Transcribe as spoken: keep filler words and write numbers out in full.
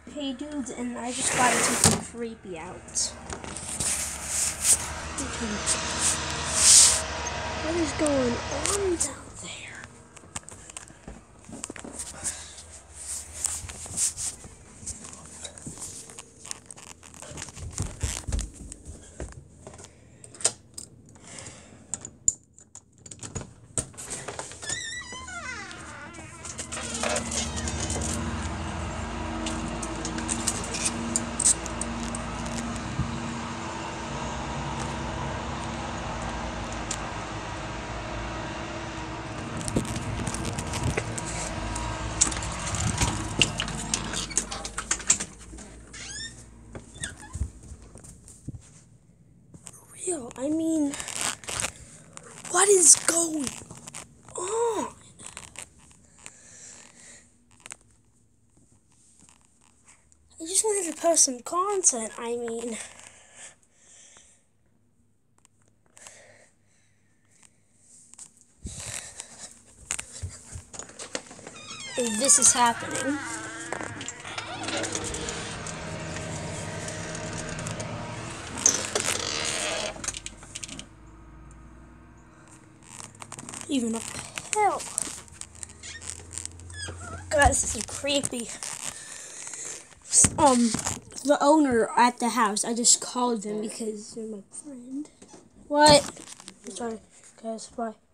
Hey dudes, and I just got something creepy out. What is going on down there? Real, I mean, what is going on? I just wanted to post some content, I mean. And this is happening. Even up the hill. Guys, this is creepy. Um, the owner at the house, I just called them because they're my friend. What? Sorry, guys, bye.